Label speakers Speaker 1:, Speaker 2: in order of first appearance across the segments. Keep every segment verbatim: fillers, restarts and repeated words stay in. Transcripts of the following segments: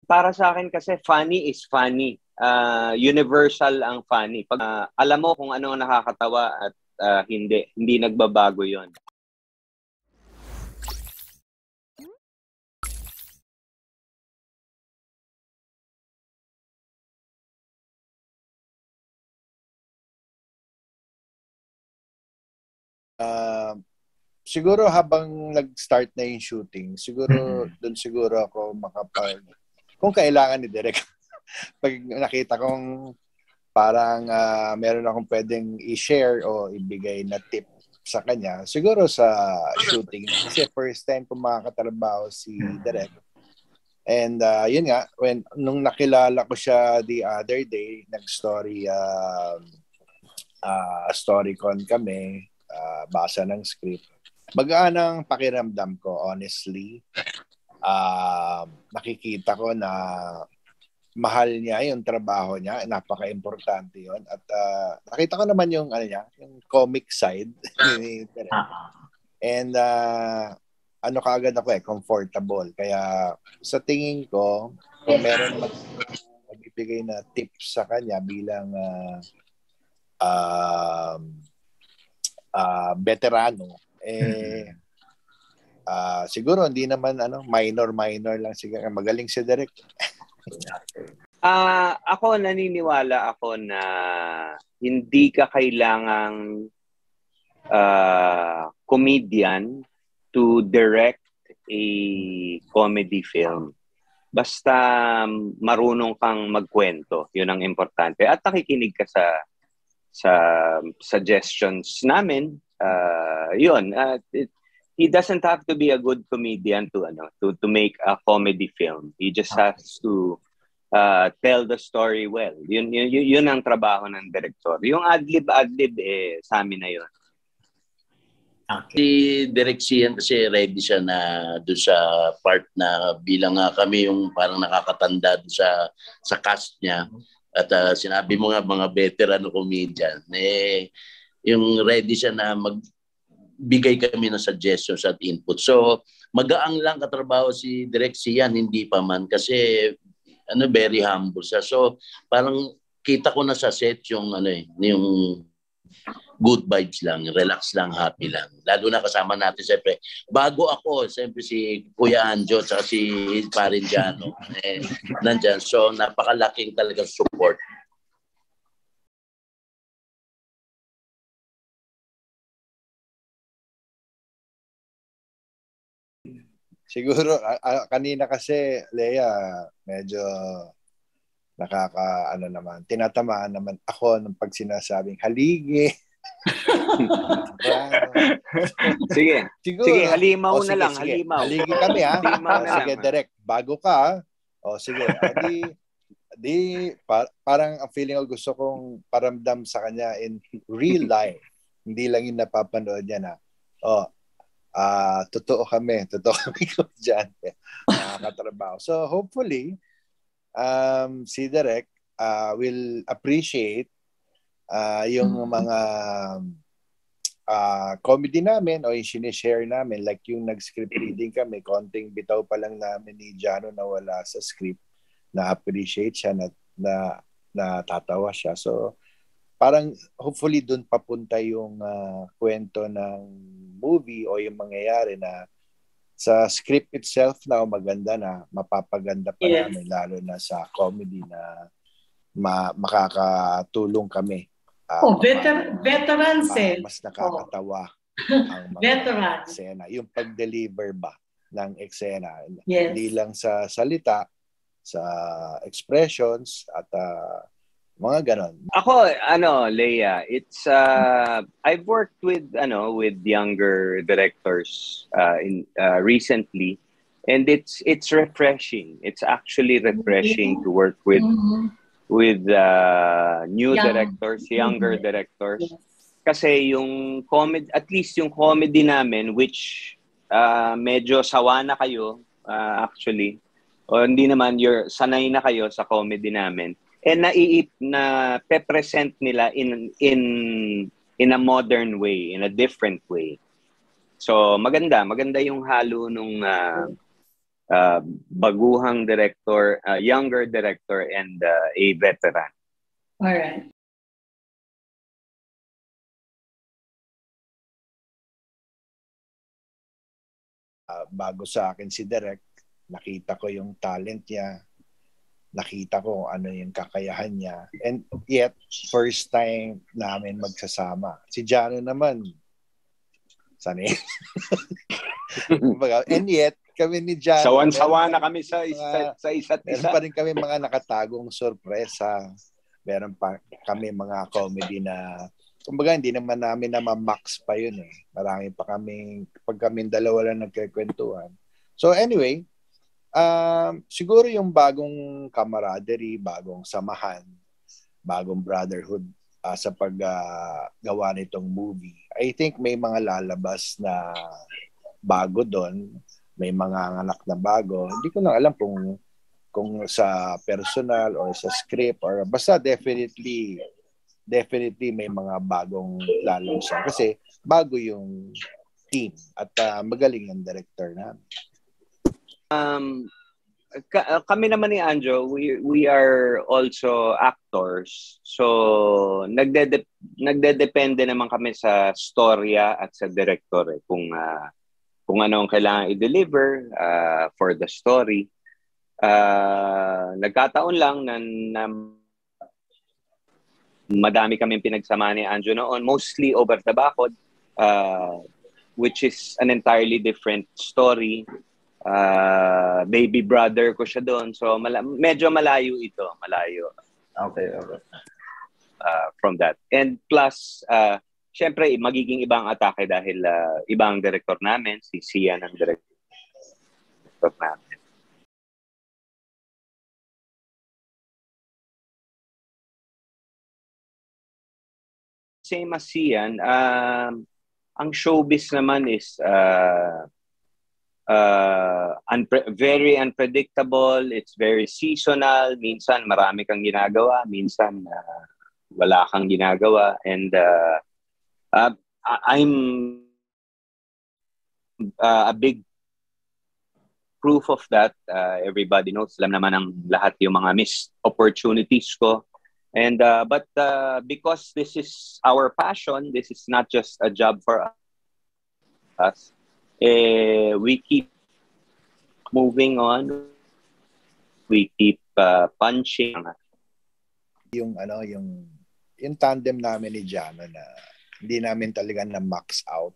Speaker 1: Para sa akin kasi funny is funny. Uh, universal ang funny. Pag uh, alam mo kung ano ang nakakatawa at uh, hindi, hindi nagbabago yon.
Speaker 2: Uh, siguro habang nag-start na yung shooting, siguro mm-hmm. doon siguro ako makapag, kung kailangan ni Direk, pag nakita kong parang uh, meron akong pwedeng i-share o ibigay na tip sa kanya, siguro sa shooting. Kasi first time ko makakatrabaho si Direk. And uh, yun nga, when, nung nakilala ko siya the other day, nag-story, uh, uh, story-con kami, uh, basa ng script. Magaan ang pakiramdam ko, honestly. Uh, nakikita ko na mahal niya yung trabaho niya, napaka-importante yun. At uh, nakita ko naman yung ano niya, yung comic side. And uh, ano kaagad ako eh, comfortable. Kaya sa tingin ko, kung meron magbibigay na tips sa kanya bilang uh, uh, uh, veterano, eh uh, siguro hindi naman ano minor minor lang siguro, magaling si Direk.
Speaker 1: Ah, uh, ako naniniwala ako na hindi ka kailangang uh, comedian to direct a comedy film. Basta marunong kang magkwento, 'yun ang importante. At nakikinig ka sa sa suggestions namin. Uh, 'yun, uh, it, he doesn't have to be a good comedian to ano to to make a comedy film. He just has to uh, tell the story well. Yun, yun, yun ang trabaho ng director. Yung adlib adlib eh sa amin na yun.
Speaker 3: Okay. Si Direk Sian kasi ready siya na doon sa part na bilang nga kami yung parang nakakatanda doon sa sa cast niya. At uh, sinabi mo nga mga veteran comedian, eh yung ready siya na mag bigay kami ng suggestions at input. So, magaang lang katrabaho si Direk Sian, hindi pa man. Kasi, ano, very humble siya. So, parang kita ko na sa set yung, ano eh, yung good vibes lang, relax lang, happy lang. Lalo na kasama natin, siyempre. Bago ako, siyempre si Kuya Anjo, at si Parin Janno, eh, nandyan. So, napakalaking talagang support.
Speaker 2: Siguro, uh, kanina kasi, Lea, medyo nakaka, ano naman, tinatamaan naman ako ng pag sinasabing haligi.
Speaker 1: Sige,
Speaker 2: siguro,
Speaker 1: sige, halimaw
Speaker 2: o,
Speaker 1: na
Speaker 2: sige,
Speaker 1: lang,
Speaker 2: sige.
Speaker 1: halimaw.
Speaker 2: Haligi kami, ha?
Speaker 1: Halimaw
Speaker 2: o,
Speaker 1: na
Speaker 2: sige,
Speaker 1: lang.
Speaker 2: Direk, bago ka, ha? O, sige, o, di, di, pa, parang ang feeling ko gusto kong paramdam sa kanya in real life. Hindi lang yung napapanood niya na, o, Ah, uh, totoo kami, totoo kami ko diyan. Nakakatrabaho. So hopefully um si Direk uh, will appreciate uh, yung mga uh, comedy namin o yung sinishare namin, like yung nag-script reading kami, konting bitaw pa lang namin ni Janno na wala sa script, na appreciate siya, na, na natatawa siya. So parang hopefully doon papunta yung uh, kwento ng movie o yung mangyayari na sa script itself na maganda na, mapapaganda pa yes. namin, lalo na sa comedy na ma- makakatulong kami.
Speaker 4: Uh, oh, veter- veterans eh.
Speaker 2: Mas nakakatawa oh. ang mga eksena. Yung pag-deliver ba ng eksena. Yes. Hindi lang sa salita, sa expressions at uh, mga ganon.
Speaker 1: Ako, ano, Leia, it's uh, I've worked with ano with younger directors uh, in uh, recently, and it's it's refreshing. It's actually refreshing mm-hmm. to work with mm-hmm. with uh, new Young. directors, younger mm-hmm. directors. Yes. Kasi yung comedy, at least yung comedy namin, which uh, medyo sawa na kayo uh, actually, o hindi naman, you're sanay na kayo sa comedy namin. And naiip na pe-present nila in in in a modern way, in a different way. So maganda, maganda yung halo nung uh, uh, baguhang director, uh, younger director, and uh, a veteran.
Speaker 4: All right.
Speaker 2: Uh, bago sa akin si Direk, nakita ko yung talent niya, nakita ko ano yung kakayahan niya, and yet first time namin magsasama. Si Janno naman sanay. And yet kami ni Janno,
Speaker 1: sawan-sawa na kami sa isa, sa isa't isa.
Speaker 2: Meron pa rin kami mga nakatagong sorpresa. Meron pa kami mga comedy na kumbaga hindi naman namin na ma-max pa yun eh. Marami pa kami, pag kami dalawa lang nagkikwentuhan. So anyway, um, siguro yung bagong camaraderie, bagong samahan, bagong brotherhood uh, sa paggawa uh, nitong movie. I think may mga lalabas na bago doon, may mga anak na bago. Hindi ko na alam kung kung sa personal or sa script or basta definitely definitely may mga bagong lalabasan kasi bago yung team at uh, magaling yung director namin.
Speaker 1: Um, ka- kami naman ni Anjo, we we are also actors. So nagde nagdedepende naman kami sa storya at sa director eh, kung uh, kung ano ang kailangan i-deliver uh, for the story. Uh, nagkataon lang na, na madami kaming pinagsama ni Anjo noon, mostly over the bakod, uh, which is an entirely different story. Uh, baby brother ko siya doon. So mala- medyo malayo ito, malayo.
Speaker 3: Okay, okay.
Speaker 1: Uh, from that. And plus, uh, syempre, magiging ibang atake dahil uh, ibang director namin, si Sian ang director namin. Same as Sian, uh, ang showbiz naman is uh, uh, unpre- very unpredictable, it's very seasonal, minsan marami kang ginagawa, minsan uh, wala kang ginagawa, and uh, uh, I'm uh, a big proof of that. Uh, everybody knows, alam naman ang lahat yung mga missed opportunities ko. And uh, but uh, because this is our passion, this is not just a job for us. Eh, we keep moving on. We keep uh, punching.
Speaker 2: Yung ano, yung yung tandem namin ni Janno na hindi namin talaga na max out.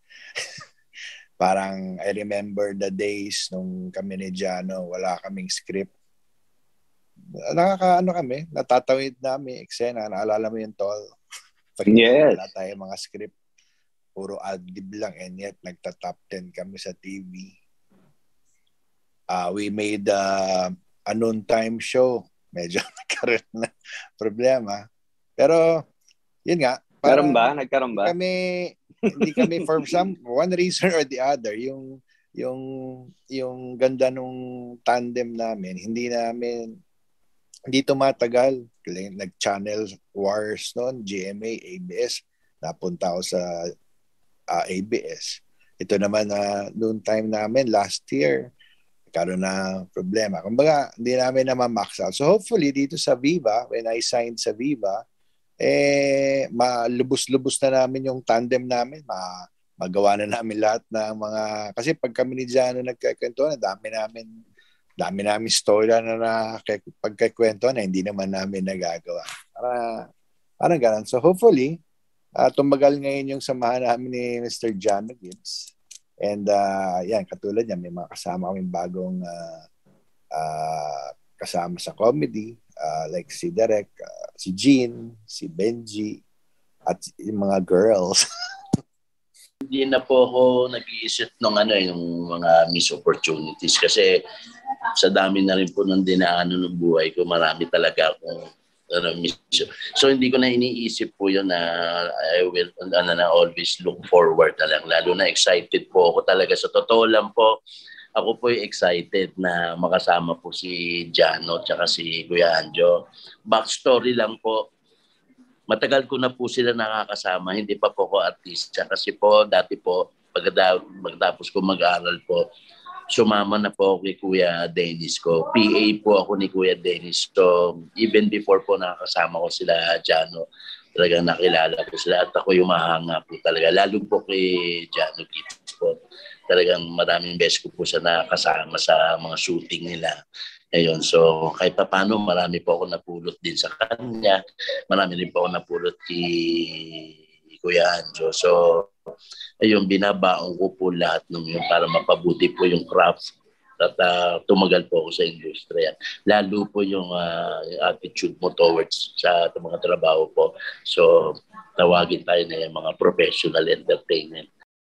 Speaker 2: Parang I remember the days nung kami ni Janno, wala kaming script. Nakakaano kami, natatawid namin eksena, naalala mo yung tol. Pag
Speaker 1: yes.
Speaker 2: Wala tayong mga script, puro ad-lib lang, and yet nagta-top ten kami sa T V. Uh, we made uh, a noontime show. Medyo nagkaroon na problema. Pero, yun nga.
Speaker 1: Nagkaroon ba? Nagkaroon ba?
Speaker 2: Kami, hindi kami for some, one reason or the other, yung, yung, yung ganda nung tandem namin, hindi namin, hindi tumatagal. Nag-channel wars noon, G M A, A B S. Napunta ako sa uh, A B S. Ito naman na uh, noon time namin, last year, karoon na problema. Kumbaga, hindi namin na ma-max out. So hopefully, dito sa Viva, when I signed sa Viva, eh, malubos-lubos na namin yung tandem namin. Ma- magawa na namin lahat ng mga... Kasi pag kami ni Janno nagkakwento na, dami namin dami namin story na na pagkakwento na hindi naman namin nagagawa. Para, parang ganun. So hopefully, uh, tumagal ngayon yung samahan namin ni Mister Janno Gibbs. And uh, yan, katulad yan, may mga kasama kaming bagong uh, uh, kasama sa comedy, uh, like si Derek, uh, si Gene, si Benji, at yung mga girls.
Speaker 3: Hindi na po ako nag-iisip ng ano, yung mga missed opportunities kasi sa dami na rin po ng dinaanan ng buhay ko, marami talaga akong ano, miss. So hindi ko na iniisip po yun na I will ano, na always look forward na lang. Lalo na excited po ako talaga. Sa totoo lang po, ako po excited na makasama po si Janno at si Kuya Anjo. Backstory lang po, matagal ko na po sila nakakasama. Hindi pa po ko artista kasi po dati po pagkatapos ko mag-aral po, sumama na po ako kay Kuya Dennis ko. P A po ako ni Kuya Dennis. So, even before po nakakasama ko sila, Janno, talagang nakilala ko sila at ako yung mahanga po talaga. Lalo po kay Janno Gibbs po. Talagang maraming beses ko po siya nakasama sa mga shooting nila. Ayun, so kahit pa paano, marami po ako napulot din sa kanya. Marami rin po ako napulot kay Kuya Anjo. So, ayun, binabaong ko po lahat nung yun para mapabuti po yung craft at uh, tumagal po ako sa industriya. Lalo po yung uh, attitude mo towards sa mga trabaho po. So, tawagin tayo na yung mga professional entertainment.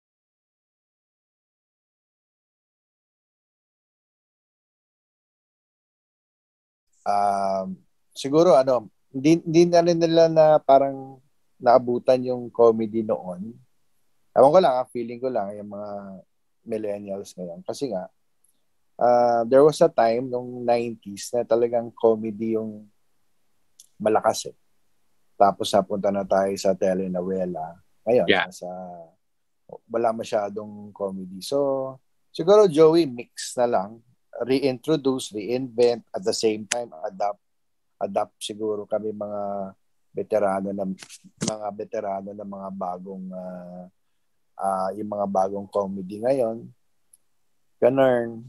Speaker 2: Um, siguro ano, hindi, hindi na rin nila na parang naabutan yung comedy noon. Ewan ko lang, feeling ko lang yung mga millennials ngayon. Kasi nga, uh, there was a time nung nineties na talagang comedy yung malakas eh. Tapos napunta na tayo sa telenovela. Ngayon,
Speaker 1: yeah.
Speaker 2: nasa, wala masyadong comedy. So, siguro Joey, mix na lang. Reintroduce, reinvent, at the same time, adapt. Adapt siguro kami mga veterano ng mga veterano ng mga bagong uh, uh, yung mga bagong comedy ngayon. Ganun.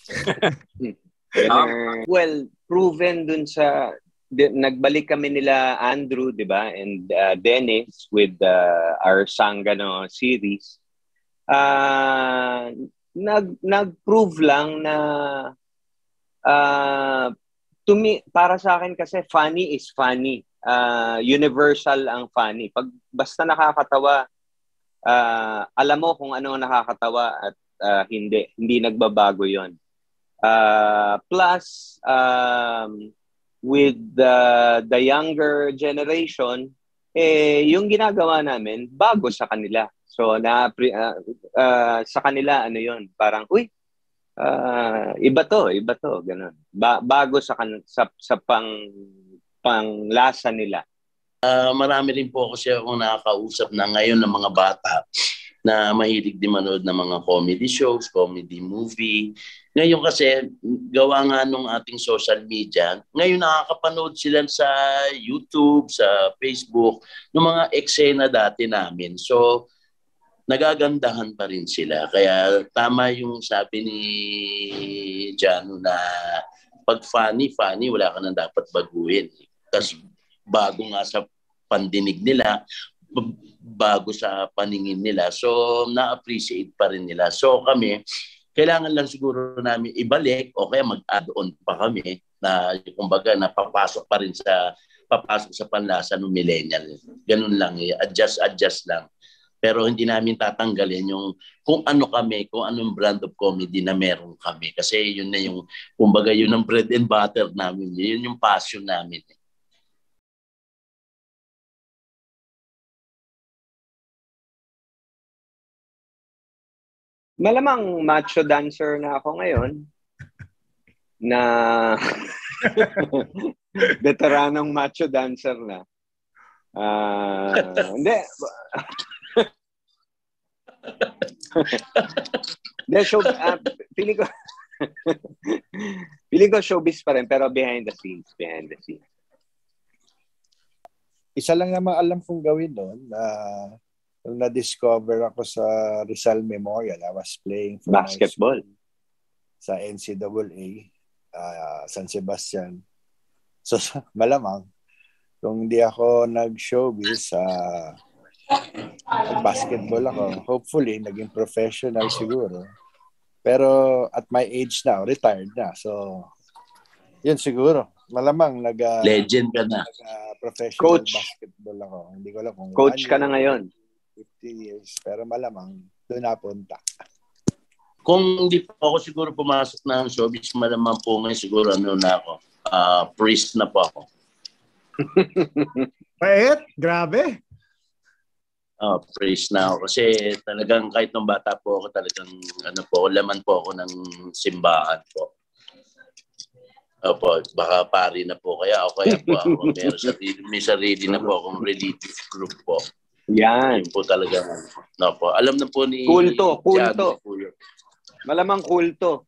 Speaker 1: um, well, proven dun sa di, nagbalik kami nila Andrew, 'di ba? And uh, Dennis with uh, our Sangano series. Uh, nag nag-prove lang na uh, to me, para sa akin kasi funny is funny. Uh, universal ang funny. Pag basta nakakatawa, uh, alam mo kung ano ang nakakatawa at uh, hindi. Hindi nagbabago yon. Uh, plus, um, with the, the younger generation, eh, yung ginagawa namin, bago sa kanila. So, na, uh, uh, sa kanila, ano yon parang, uy, uh, iba to, iba to, ganun. Ba- bago sa, kan- sa, sa pang panglasa nila.
Speaker 3: Uh, marami rin po kasi akong nakakausap na ngayon ng mga bata na mahilig din manood ng mga comedy shows, comedy movie. Ngayon kasi, gawa nga nung ating social media, ngayon nakakapanood sila sa YouTube, sa Facebook, ng mga eksena dati namin. So, nagagandahan pa rin sila. Kaya tama yung sabi ni Janno na pag funny, funny, wala ka nang dapat baguhin. Tapos bago nga sa pandinig nila, bago sa paningin nila. So, na-appreciate pa rin nila. So, kami, kailangan lang siguro namin ibalik o kaya mag-add-on pa kami na, kumbaga, napapasok pa rin sa, papasok sa panlasa ng millennial. Ganun lang, adjust, adjust lang. Pero hindi namin tatanggalin yung kung ano kami, kung anong brand of comedy na meron kami. Kasi yun na yung, kumbaga, yun ang bread and butter namin. Yun yung passion namin.
Speaker 1: Malamang macho dancer na ako ngayon na veteranong macho dancer na. Uh, hindi. Hindi, show, uh, feeling ko feeling ko showbiz pa rin pero behind the scenes, behind the scenes.
Speaker 2: Isa lang naman alam kong gawin doon na uh, nung na-discover ako sa Rizal Memorial, I was playing for
Speaker 1: basketball
Speaker 2: sa N C A A, uh, San Sebastian. So, malamang, kung hindi ako nag-showbiz, uh, nag-basketball ako, hopefully, naging professional siguro. Pero at my age now, retired na. So, yun siguro. Malamang nag- uh,
Speaker 3: legend ka na.
Speaker 2: Nag-professional
Speaker 1: coach.
Speaker 2: Basketball ako. Hindi ko alam kung
Speaker 1: coach ka na ngayon.
Speaker 2: fifty years. Pero malamang doon napunta.
Speaker 3: Kung hindi po ako siguro pumasok na ang showbiz, malamang po ngayon siguro ano na ako. Uh, priest na po ako.
Speaker 5: Wait, grabe.
Speaker 3: Oh, priest na ako. Kasi talagang kahit nung bata po ako, talagang ano po, laman po ako ng simbahan po. Opo, baka pari na po kaya o kaya po ako. May sarili, may sarili na po akong religious group po.
Speaker 1: Yan.
Speaker 3: Yun po talaga. No po. Alam na po ni
Speaker 1: kulto, kulto. Malamang kulto.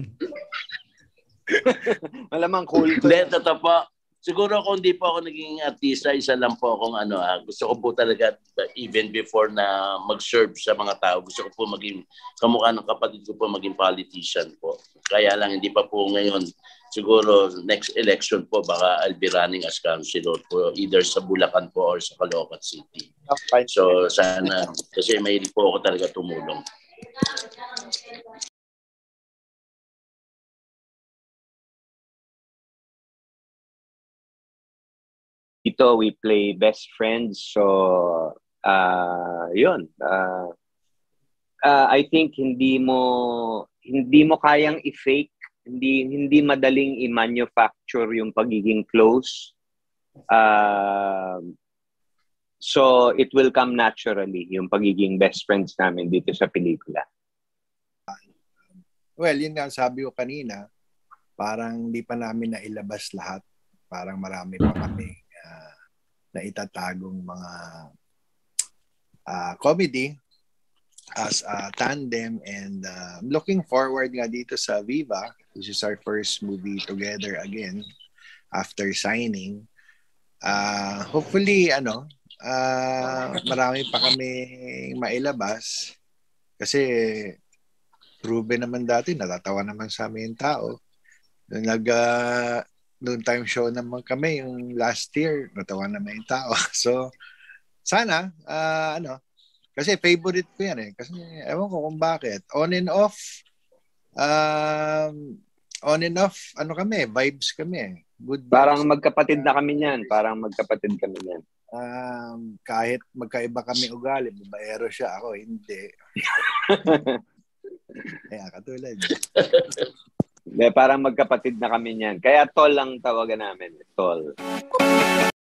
Speaker 1: Malamang kulto.
Speaker 3: Hindi, totoo po. Siguro kung hindi po ako naging artista, isa lang po akong ano, ah, gusto ko po talaga, even before na mag-serve sa mga tao, gusto ko po maging, kamukha ng kapatid ko po, maging politician po. Kaya lang, hindi pa po ngayon. Siguro, next election po, baka I'll be running as councilor po, either sa Bulacan po or sa Caloocan City. So, sana, kasi may po ako talaga tumulong.
Speaker 1: Dito, we play best friends. So, uh, yun. Uh, uh, I think hindi mo hindi mo kayang i-fake, hindi hindi madaling i-manufacture yung pagiging close. Uh, so, it will come naturally, yung pagiging best friends namin dito sa pelikula.
Speaker 2: Well, yun nga sabi ko kanina, parang hindi pa namin nailabas lahat. Parang marami pa kami uh, na itatagong mga uh, comedy as a tandem, and uh, looking forward nga dito sa Viva. This is our first movie together again after signing. Uh, hopefully, ano, uh, marami pa kami mailabas kasi proven naman dati, natatawa naman sa amin yung tao. Nag uh, noon time show naman kami yung last year, natawa naman yung tao. So, sana, uh, ano, kasi favorite ko yan eh. Kasi, ewan ko kung bakit. On and off, um, on and off, ano kami, vibes kami. Good vibes.
Speaker 1: Parang magkapatid na kami niyan. Parang magkapatid kami niyan.
Speaker 2: Um, kahit magkaiba kami ugali, babaero siya, ako hindi. Kaya katulad.
Speaker 1: De, parang magkapatid na kami niyan. Kaya tol lang tawagan namin. Tol.